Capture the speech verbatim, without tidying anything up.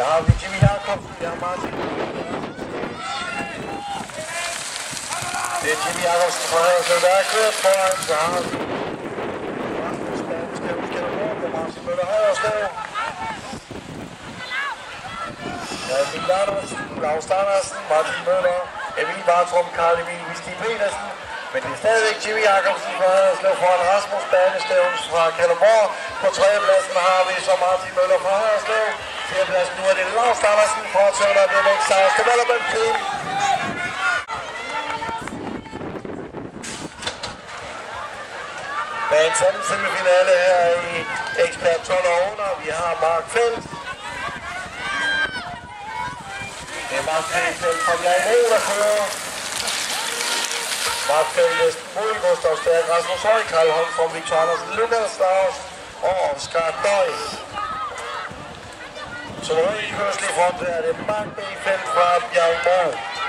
har vi Jimmy Jacobsen, vi har Martin. Det er Jimmy Jacobsen fra Haderslev, der er kørt foran, så har vi Rasmus Banske, Skanderborg på Martin Møller Haderslev. Ja, Emil Andersen, Lars Andersen, Martin Møller, Emil Bartrum, Karl Emil, Visti Petersen. Men det er stadigvæk Jimmy Jacobsen fra Haderslev foran Rasmus Banestævns fra Kalundborg. På tredjepladsen har vi så Martin Møller fra Haderslev. Fjerdepladsen nu er det Lars Andersen fra Turner B M X South Development Team. Dagens anden semifinale her i Expert tolv og under. Vi har Mark Felt. Det er Mark Felt fra Jan O, der kører. Mark Felt, Esben Møl, Gustav Stærk, Rasmus Høj, Karl Holmstrøm, Victor Andersen, Lukas Strauss og Oscar Døj. Så der er i kørsel i front, er det Mark B. Felt fra Bjergborg.